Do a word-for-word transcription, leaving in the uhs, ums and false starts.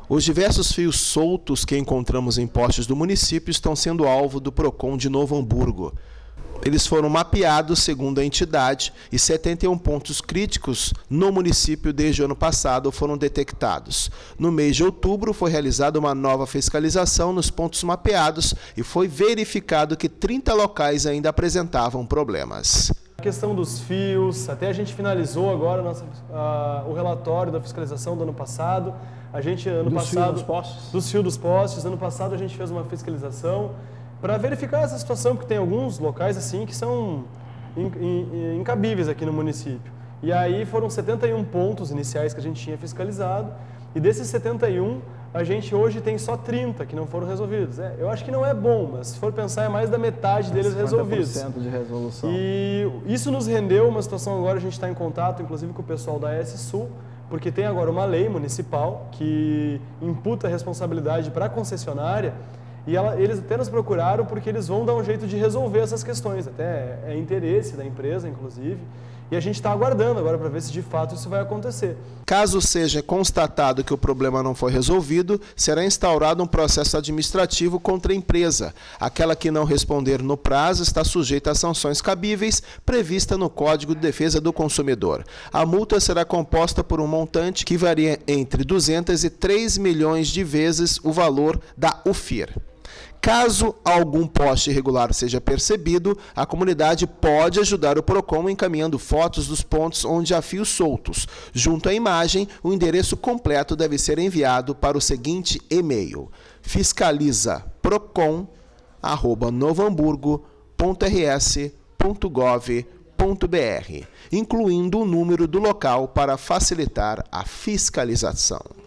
Os diversos fios soltos que encontramos em postes do município estão sendo alvo do PROCON de Novo Hamburgo. Eles foram mapeados segundo a entidade e setenta e um pontos críticos no município desde o ano passado foram detectados. No mês de outubro foi realizada uma nova fiscalização nos pontos mapeados e foi verificado que trinta locais ainda apresentavam problemas. A questão dos fios, até a gente finalizou agora nossa, uh, o relatório da fiscalização do ano passado. A gente, ano dos passado, fios dos postes? Dos fios dos postes. Ano passado a gente fez uma fiscalização para verificar essa situação, porque tem alguns locais assim que são in, in, incabíveis aqui no município. E aí foram setenta e um pontos iniciais que a gente tinha fiscalizado, e desses setenta e um, a gente hoje tem só trinta que não foram resolvidos. É, eu acho que não é bom, mas se for pensar é mais da metade deles resolvidos. cinquenta por cento de resolução. E isso nos rendeu uma situação, agora a gente está em contato, inclusive com o pessoal da S Sul, porque tem agora uma lei municipal que imputa a responsabilidade para a concessionária, e ela, eles até nos procuraram porque eles vão dar um jeito de resolver essas questões, até é interesse da empresa, inclusive, e a gente está aguardando agora para ver se de fato isso vai acontecer. Caso seja constatado que o problema não foi resolvido, será instaurado um processo administrativo contra a empresa. Aquela que não responder no prazo está sujeita a sanções cabíveis prevista no Código de Defesa do Consumidor. A multa será composta por um montante que varia entre duzentos e três milhões de vezes o valor da U F I R. Caso algum poste irregular seja percebido, a comunidade pode ajudar o PROCON encaminhando fotos dos pontos onde há fios soltos. Junto à imagem, o endereço completo deve ser enviado para o seguinte e-mail: fiscaliza procon arroba novohamburgo ponto r s ponto gov ponto b r, incluindo o número do local para facilitar a fiscalização.